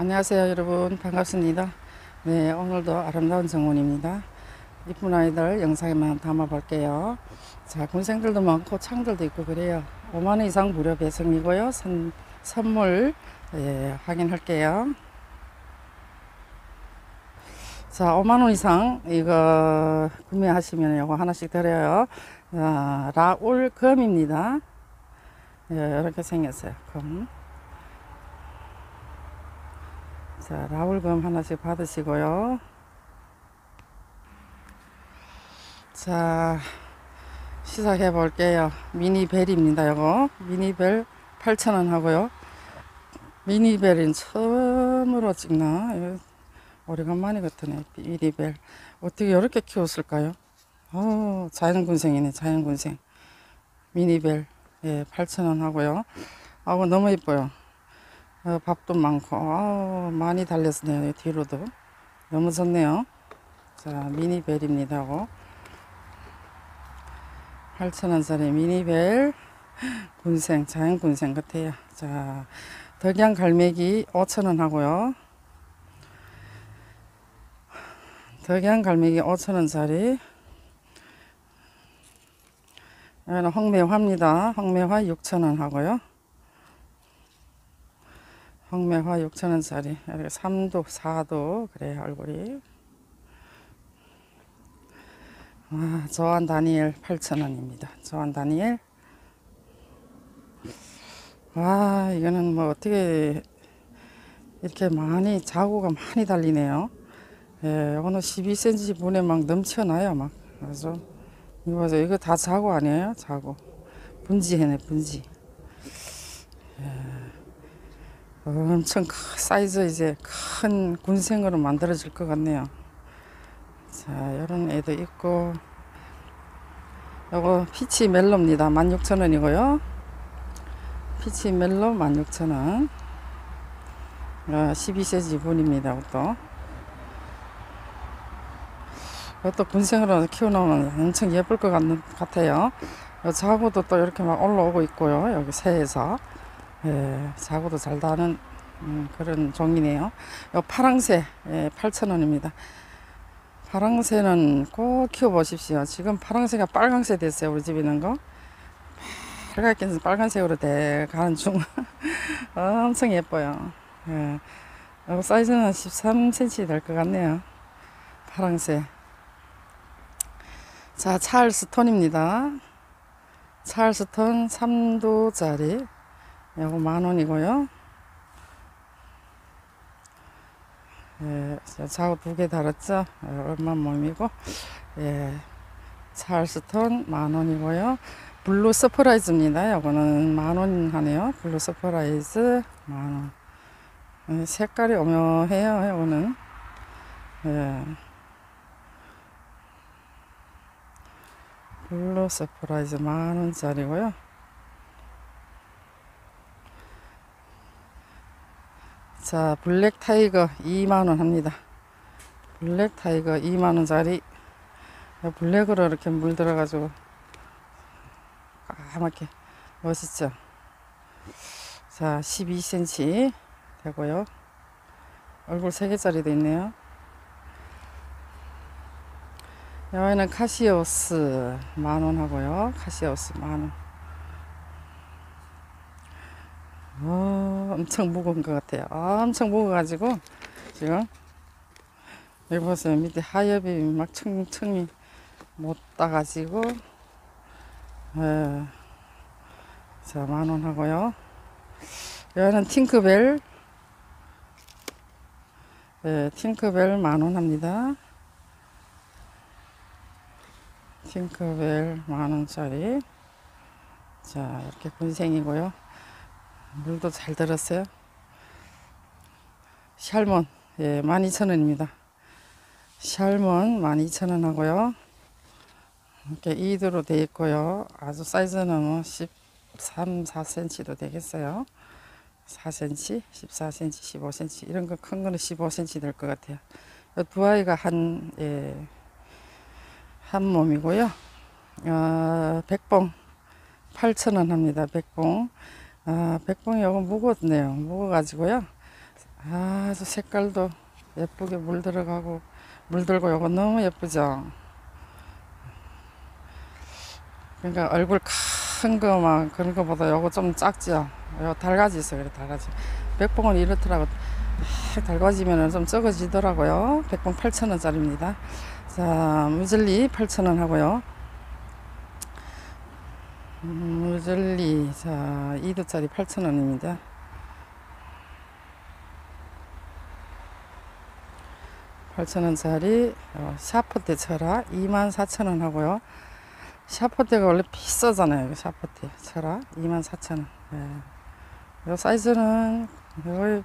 안녕하세요 여러분, 반갑습니다. 네, 오늘도 아름다운 정원입니다. 이쁜 아이들 영상에만 담아 볼게요. 자, 군생들도 많고 창들도 있고 그래요. 5만원 이상 무료 배송이고요. 선물 확인할게요. 자, 5만원 이상 이거 구매하시면 이거 하나씩 드려요. 라울 금입니다. 이렇게 생겼어요. 금. 자, 라울금 하나씩 받으시고요. 자, 시작해 볼게요. 미니벨입니다. 요거 미니벨 8,000원 하고요. 미니벨은 처음으로 찍나? 이거 오래간만에 같으네. 미니벨 어떻게 이렇게 키웠을까요? 자연군생이네. 자연군생 미니벨 8,000원 하고요. 너무 예뻐요. 밥도 많고 많이 달렸네요. 뒤로도 너무 좋네요. 자, 미니벨입니다. 8,000원짜리 미니벨 군생, 자연군생 같아요. 자, 덕양 갈매기 5,000원 하고요. 덕양 갈매기 5,000원짜리. 여기는 홍매화입니다. 홍매화 6,000원 하고요. 홍매화 6,000원짜리. 이렇게 3도, 4도 그래요, 얼굴이. 조한 다니엘 8,000원입니다. 조한 다니엘. 이거는 뭐 어떻게 이렇게 많이 자구가 많이 달리네요. 이거는 12cm 분에 막 넘쳐나요. 막 아주 이거 다 자구 아니에요? 자구 분지해네, 분지. 엄청 사이즈 이제 큰 군생으로 만들어질 것 같네요. 자, 이런 애도 있고. 요거 피치 멜로입니다. 16,000원이고요. 피치 멜로 16,000원. 12cm 분입니다. 이것도 군생으로 키워놓으면 엄청 예쁠 것 같아요. 자구도 또 이렇게 막 올라오고 있고요. 여기 새에서. 자구도 잘 다는 그런 종이네요. 요 파랑새 8,000원입니다. 파랑새는 꼭 키워보십시오. 지금 파랑새가 빨강새 됐어요. 우리 집에 있는 거 빨갛게 빨간색으로 가는 중. 엄청 예뻐요. 요 사이즈는 13cm 될 것 같네요. 파랑새. 자, 찰스톤입니다. 찰스톤 3도짜리. 요거 10,000원이고요. 자구 2개 달았죠. 얼마 몸이고. 찰스톤 10,000원이고요. 블루 서프라이즈입니다. 요거는 10,000원 하네요. 블루 서프라이즈 10,000원. 색깔이 오묘해요. 요거는. 블루 서프라이즈 10,000원짜리고요. 자, 블랙 타이거 20,000원 합니다. 블랙 타이거 20,000원짜리. 블랙으로 이렇게 물들어가지고 까맣게 멋있죠. 자, 12cm 되고요. 얼굴 3개짜리도 있네요. 여기는 카시오스 10,000원 하고요. 카시오스 10,000원. 엄청 무거운 것 같아요. 엄청 무거워가지고 지금 여기 보세요. 밑에 하엽이 막 층층이 못 따가지고. 자, 10,000원 하고요. 여기는 팅크벨. 팅크벨 10,000원 합니다. 팅크벨 10,000원짜리. 자, 이렇게 군생이고요. 물도 잘 들었어요. 샬몬 12,000원입니다. 샬몬 12,000원 하고요. 이렇게 2도로 되어 있고요. 아주 사이즈는 뭐 13, 4cm도 되겠어요. 4cm, 14cm, 15cm. 이런 거 큰 거는 15cm 될 것 같아요. 두 아이가 한 몸이고요. 백봉 8,000원 합니다. 백봉. 백봉이 요거 무겁네요. 무거워가지고요. 아주 색깔도 예쁘게 물들어가고 물들고 요거 너무 예쁘죠. 그러니까 얼굴 큰 거 막 그런 거보다 요거 좀 작죠. 요 달가지 있어요. 그래 달가지. 백봉은 이렇더라고. 달가지면은 좀 적어지더라고요. 백봉 8,000원짜리입니다. 자, 무젤리 8,000원 하고요. 무젤리 자 2도짜리 8,000원입니다. 8,000원짜리 샤프테 철화 24,000원 하고요. 샤프테가 원래 비싸잖아요. 샤프테 철화 24,000원. 예. 요 사이즈는 요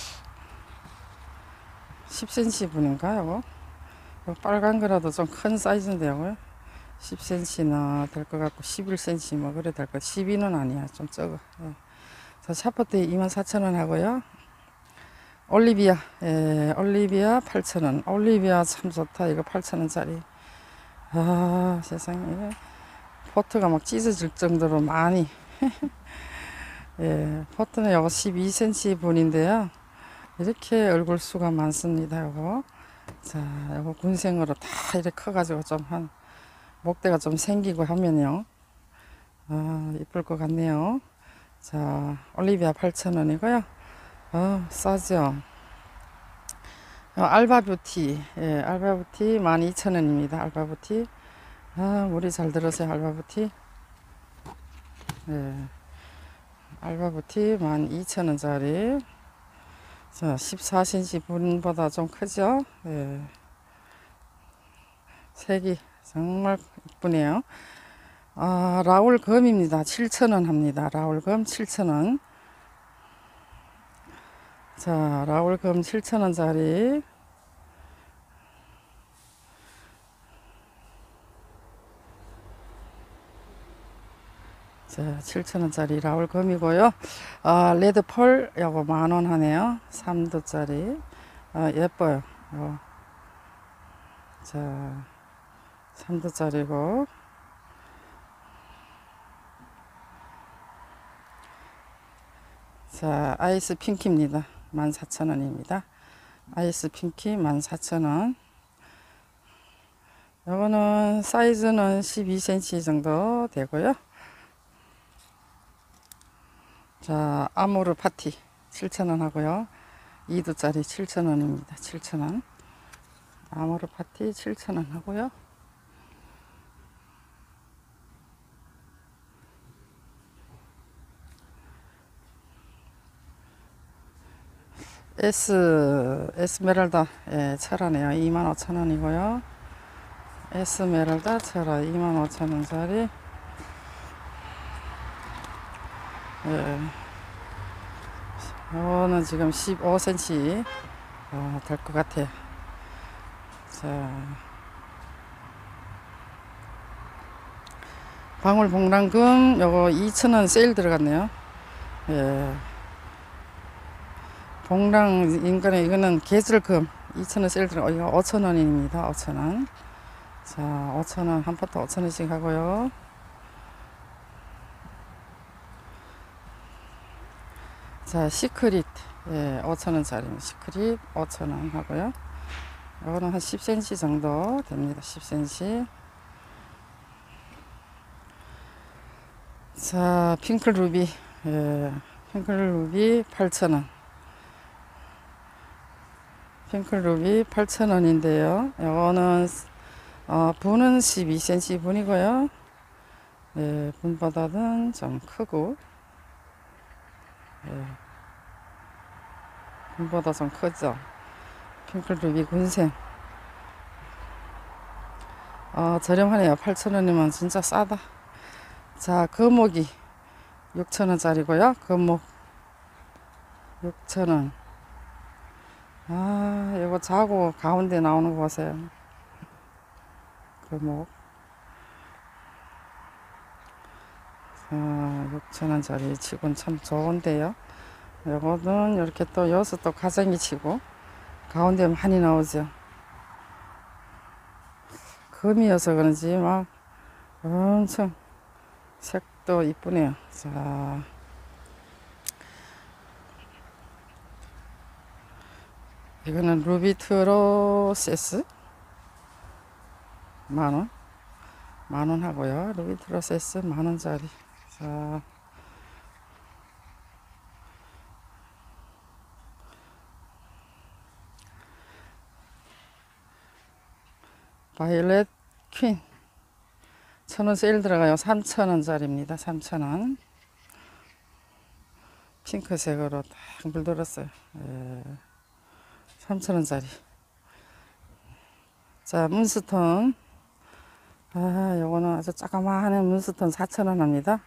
10cm 분인가 요거? 요 빨간 거라도 좀 큰 사이즈인데요. 10cm나 될 것 같고 11cm 뭐 그래 될 것. 12는 아니야. 좀 적어. 예. 자, 샤프테 24,000원 하고요. 올리비아, 예, 올리비아 8,000원. 올리비아 참 좋다. 이거 8,000원짜리. 아, 세상에. 포트가 막 찢어질 정도로 많이. 예, 포트는 요거 12cm 분인데요. 이렇게 얼굴 수가 많습니다. 요거. 자, 요거 군생으로 다 이렇게 커가지고 좀 한, 목대가 좀 생기고 하면요. 아, 이쁠 것 같네요. 자, 올리비아 8,000원이고요. 싸죠. 알바뷰티, 예, 알바뷰티 12,000원입니다. 알바뷰티. 아, 물이 잘 들어서요, 알바뷰티. 예, 알바뷰티 12,000원짜리. 자, 14cm 분보다 좀 크죠? 예, 색이 정말 이쁘네요. 아, 라울 검입니다. 7,000원 합니다. 라울 검 7,000원. 자, 라울 검 7,000원짜리. 자, 7,000원짜리 라울 검이고요. 아, 레드펄 요거 10,000원 하네요. 3도짜리. 아, 예뻐요. 자, 3도짜리고. 자, 아이스 핑키입니다. 14,000원입니다. 아이스 핑키 14,000원. 요거는 사이즈는 12cm 정도 되고요. 자, 아모르 파티 7,000원 하고요. 2도짜리 7,000원입니다. 7,000원. 아모르 파티 7,000원 하고요. 에스메랄다, 예, 철화네요. 25,000원이고요. 에스메랄다 철화 25,000원짜리. 예. 이거는 지금 15cm 될 것 같아요. 자, 방울 봉랑금 요거 2,000원 세일 들어갔네요. 예. 봉랑 인간에 이거는 계절금 2,000원 세일 들어가. 이거 5,000원입니다. 5,000원. 자, 5,000원 한 포트 5,000원씩 하고요. 자, 시크릿, 예, 5,000원짜리 시크릿 5,000원 하고요. 이거는 한 10cm 정도 됩니다. 10cm. 자, 핑클 루비, 예, 핑클 루비 8,000원. 핑클 루비 8,000원인데요. 이거는 분은 12cm 분이고요. 예, 분보다는 좀 크고, 예, 분보다 좀 크죠. 핑클 루비 군생. 저렴하네요. 8,000원이면 진짜 싸다. 자, 거목이 6,000원짜리고요. 거목 6,000원. 아, 이거 자고 가운데 나오는 거 보세요. 거목. 6,000원짜리 치곤 참 좋은데요. 이거는 이렇게 또 여기서 또 가정이 치고 가운데 많이 나오죠. 금이어서 그런지 막 엄청 색도 이쁘네요. 자, 이거는 루비트로세스 만원, 만원 하고요. 루비트로세스 만원짜리. 자, 바이올렛 퀸 1000원 세일 들어가요. 3000원짜리입니다. 3000원. 핑크색으로 딱 물들었어요. 예. 3000원짜리. 자, 문스톤. 아, 요거는 아주 조그마한 문스톤 4000원 합니다.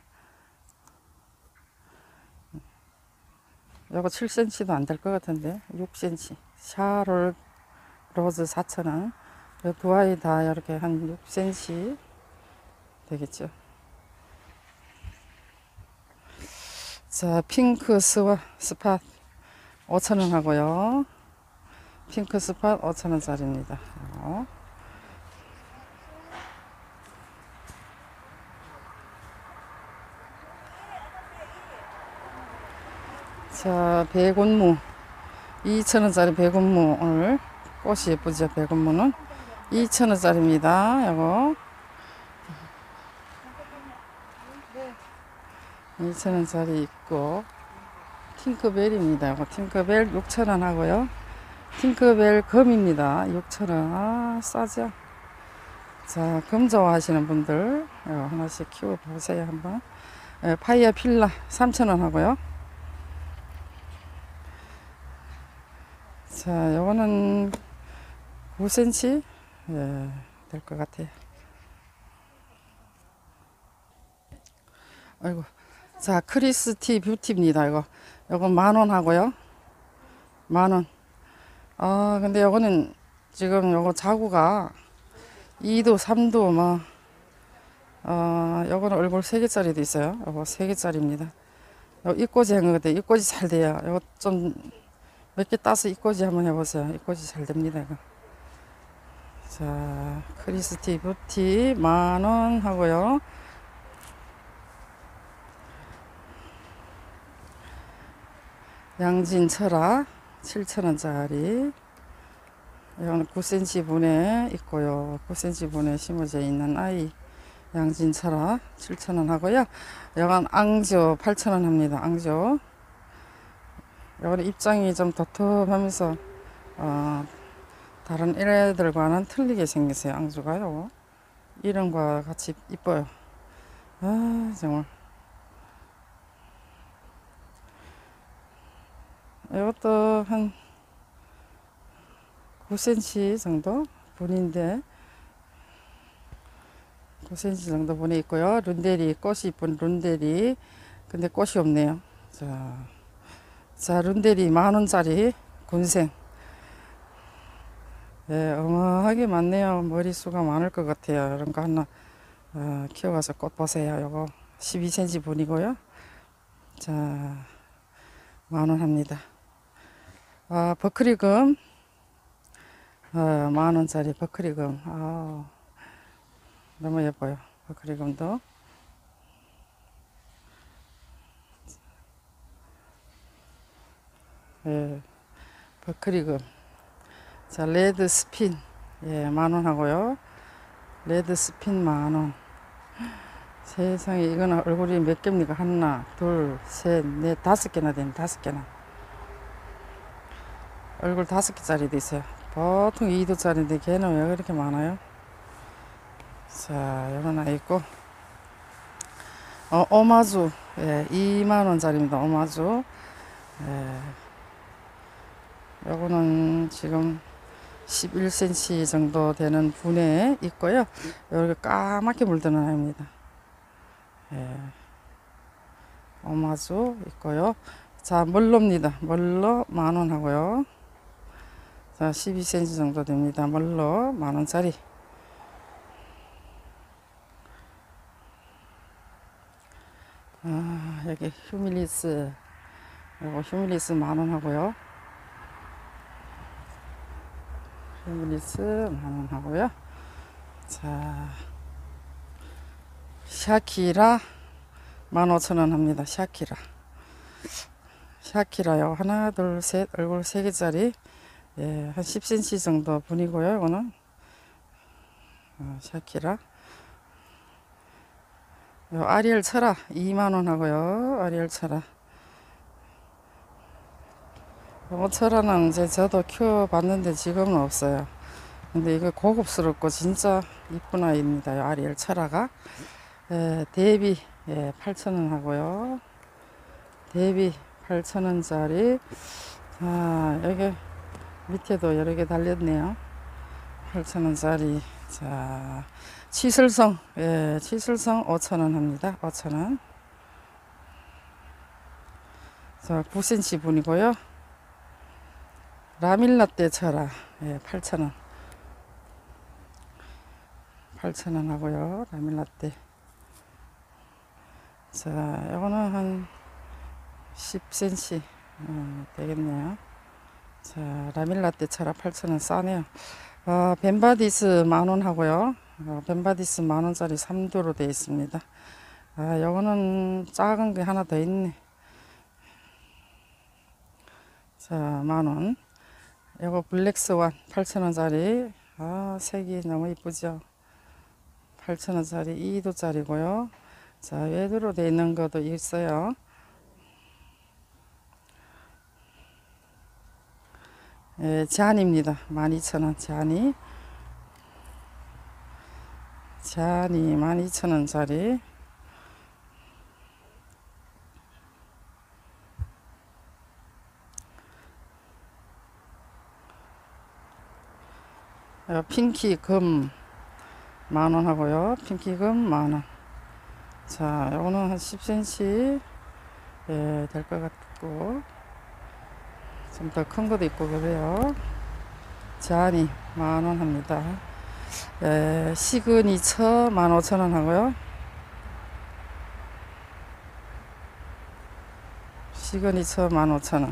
요거 7cm도 안 될 것 같은데 6cm. 샤롤 로즈 4000원. 요 두 아이 다 이렇게 한 6cm 되겠죠. 자, 핑크 스팟 5000원 하고요. 핑크 스팟 5000원짜리입니다. 자, 백운무 2000원짜리 백운무. 오늘 꽃이 예쁘죠. 백운무는 2000원짜리입니다. 요거 2000원짜리 있고, 팅크벨입니다. 요거 팅크벨 6000원 하고요. 팅크벨 금입니다. 6000원. 아, 싸죠. 자, 금 좋아하시는 분들 요거 하나씩 키워보세요. 한번. 파이어 필라 3000원 하고요. 자, 요거는 9cm 예, 될 것 같아요. 아이고. 자, 크리스티 뷰티입니다. 요거 만원 하고요. 만원. 아, 근데 요거는 지금 요거 자구가 2도 3도 뭐 요거는 얼굴 3개짜리도 있어요. 요거 3개짜리입니다. 요 입꼬지 한 거거든요. 입꼬지 잘 돼요. 요거 좀 몇 개 따서 입꼬지 한번 해보세요. 입꼬지 잘 됩니다. 이거. 자, 크리스티 뷰티 만원 하고요. 양진 철학 7000원짜리. 이건 9cm 분에 있고요. 9cm 분에 심어져 있는 아이 양진 철학 7000원 하고요. 이건 앙조 8000원 합니다. 앙조. 이건 입장이 좀 도톰하면서 다른 애들과는 틀리게 생겼어요. 앙조가요. 이름과 같이 이뻐요. 아, 정말. 이것도 한 9cm 정도 분인데 9cm 정도 분에 있고요. 룬데리, 꽃이 이쁜 룬데리. 근데 꽃이 없네요. 자, 룬데리 만원짜리 군생. 예, 어마하게 많네요. 머리수가 많을 것 같아요. 이런 거 하나 키워가서 꽃 보세요. 요거 12cm 분이고요. 자, 만원 합니다. 버클리금 만원짜리 버클리금. 너무 예뻐요. 버클리금도. 예, 버클리금. 자, 레드 스핀. 예, 만원 하고요. 레드 스핀 만원. 세상에, 이거는 얼굴이 몇 개입니까? 하나, 둘, 셋, 넷, 5개나 되네. 5개나. 얼굴 5개짜리도 있어요. 보통 2도짜리인데 걔는 왜 그렇게 많아요? 자, 요거 하나 있고. 오마주. 예, 2만원짜리입니다. 오마주. 예. 요거는 지금 11cm 정도 되는 분에 있고요. 여기 까맣게 물드는 아입니다. 예. 오마주 있고요. 자, 멀로입니다. 멀로 만원 하고요. 자, 12cm 정도 됩니다. 멀로 만원짜리. 여기 휴밀리스. 요거 휴밀리스 만원 하고요. 휴밀리스 만원 하고요. 자, 샤키라 15,000원 합니다. 샤키라요. 하나, 둘, 셋, 얼굴 3개짜리. 예, 한 10cm 정도 분이고요. 이거는 샤키라. 요 아리엘 철아 2만원 하고요. 아리엘 철아. 요거 철아는 이제 저도 키워봤는데 지금은 없어요. 근데 이거 고급스럽고 진짜 이쁜 아이입니다. 요 아리엘 철아가. 예, 대비 8,000원 하고요. 대비 8,000원짜리. 자, 여기 밑에도 여러 개 달렸네요. 8,000원짜리. 자, 치슬성, 치슬성 5,000원 합니다. 5,000원. 자, 9cm 분이고요. 라밀라떼 철아, 8,000원. 8,000원 하고요. 라밀라떼. 자, 이거는 한 10cm 되겠네요. 자, 라밀라떼 철아 8,000원 싸네요. 벤바디스 만원 하고요. 벤바디스 만원짜리 3도로 되어 있습니다. 요거는 작은 게 하나 더 있네. 자, 만원. 요거 블랙스완 8,000원짜리. 색이 너무 이쁘죠. 8,000원짜리 2도짜리고요. 자, 외도로 되어 있는 것도 있어요. 잔입니다. 12,000원 잔이. 잔이 12,000원짜리. 핑키 금 만원 하고요. 핑키 금 만원. 자, 요거는 한 10cm 될 것 같고, 좀 더 큰 것도 있고 그래요. 잔이 만원 합니다. 시그니처 15,000원 하고요. 시그니처 15,000원.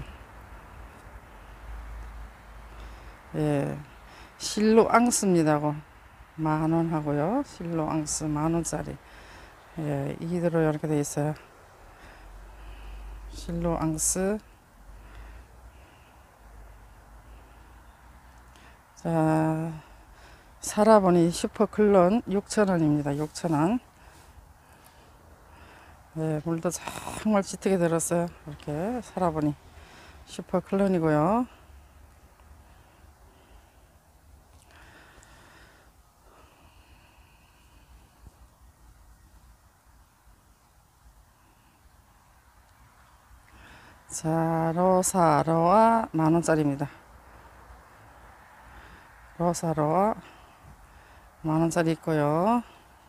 실로 앙스입니다. 만원 하고요. 실로 앙스 만원짜리. 이대로 이렇게 되어 있어요. 실로 앙스. 자, 살아보니 슈퍼클론 6,000원입니다. 6,000원. 물도 정말 짙게 들었어요. 이렇게 살아보니 슈퍼클론이고요. 자, 로사로아 만원짜리입니다. 로사로아 만원짜리 있고요.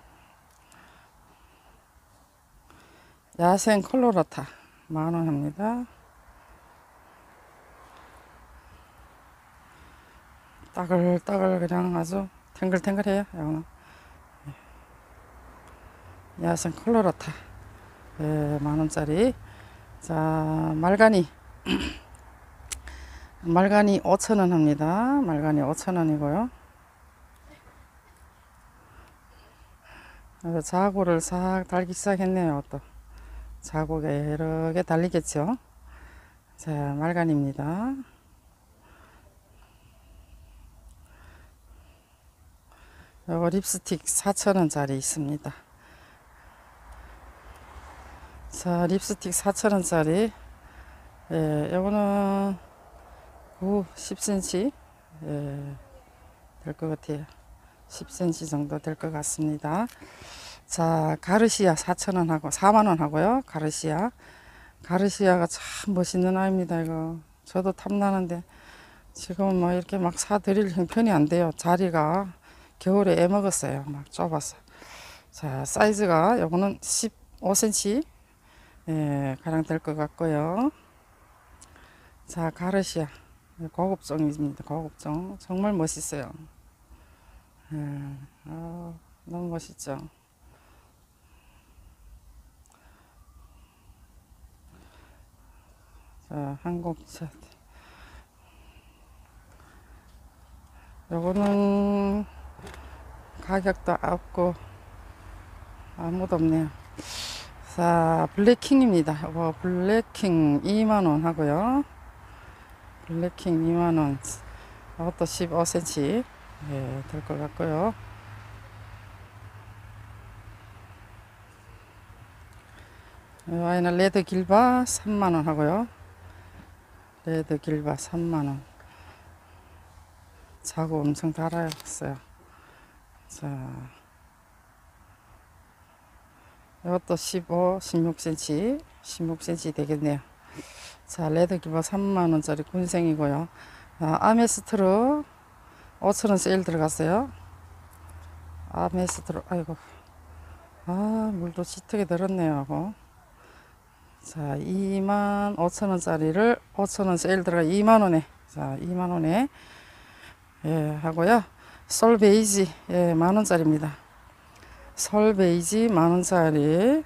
야생 콜로라타 만원 합니다. 따글따글 그냥 아주 탱글탱글해요. 이거는. 야생 콜로라타 만원짜리. 자, 말가니 말가니 5,000원 합니다. 말가니 5,000원이고요. 자구를 싹 달기 시작했네요. 또 자구가 여러 개 달리겠죠. 자, 말간입니다. 요거 립스틱 4,000원짜리 있습니다. 자, 립스틱 4,000원짜리. 요거는 10cm 될 것 같아요. 10cm 정도 될 것 같습니다. 자, 가르시아 4,000원 하고 4만원 하고요. 가르시아가 참 멋있는 아이입니다. 이거 저도 탐나는데 지금은 뭐 이렇게 막 사드릴 형편이 안 돼요. 자리가 겨울에 애먹었어요. 막 좁아서. 자, 사이즈가 요거는 15cm 가량 될 것 같고요. 자, 가르시아 고급종입니다. 고급종 정말 멋있어요. 너무 멋있죠. 자, 한국차. 요거는 가격도 없고 아무도 없네요. 자, 블랙킹입니다. 요거 블랙킹 2만원 하고요. 블랙킹 2만원. 이것도 15cm 예, 될 것 같고요. 이 아이는 레드 길바 3만원 하고요. 레드 길바 3만원. 자구 엄청 달았어요. 자, 이것도 15, 16cm, 16cm 되겠네요. 자, 레드 길바 3만원짜리 군생이고요. 아메스트로 5,000원 세일 들어갔어요. 아메스트로, 아이고, 물도 짙게 들었네요. 하고. 자, 25,000원짜리를 5,000원 세일 들어가 2만원에, 자, 2만원에, 예, 하고요. 솔 베이지, 예, 만원짜리입니다. 솔 베이지 만원짜리.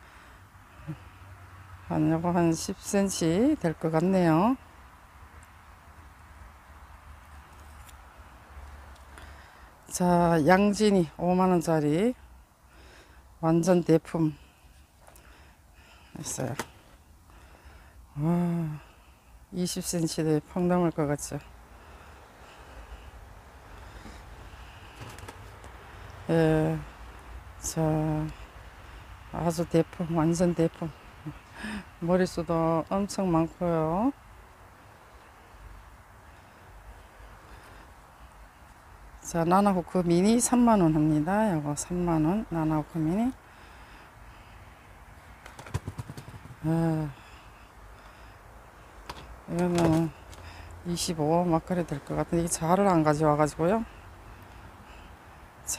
요거 한 10cm 될 것 같네요. 자, 양진이 5만원짜리. 완전 대품. 있어요. 20cm대 펑 넘을 것 같죠. 예, 자, 아주 대품, 완전 대품. 머리수도 엄청 많고요. 자, 나나호크 미니 3만원 합니다. 요거 3만원, 나나호크 미니. 이거는 25 막걸리 될 것 같은데, 이 자를 안 가져와 가지고요. 자,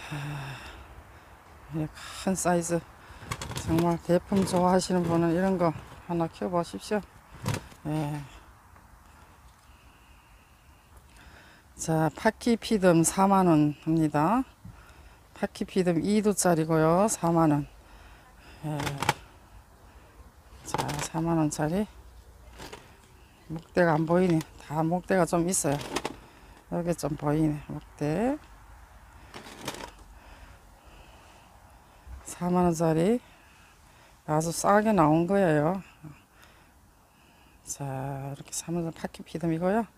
큰 사이즈. 정말 대품 좋아하시는 분은 이런 거 하나 키워 보십시오. 예. 자, 파키 피듬 4만원 합니다. 파키 피듬 2두짜리고요. 4만원. 예. 자, 4만원짜리. 목대가 안 보이네. 다 목대가 좀 있어요. 여기 좀 보이네. 목대. 4만원짜리. 아주 싸게 나온 거예요. 자, 이렇게 3만원 파키 피듬이고요.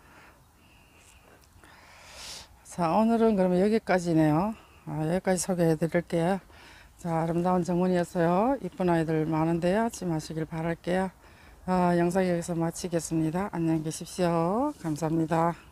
자, 오늘은 그러면 여기까지네요. 여기까지 소개해 드릴게요. 자, 아름다운 정원이었어요. 이쁜 아이들 많은데요. 잊지 마시길 바랄게요. 영상 여기서 마치겠습니다. 안녕히 계십시오. 감사합니다.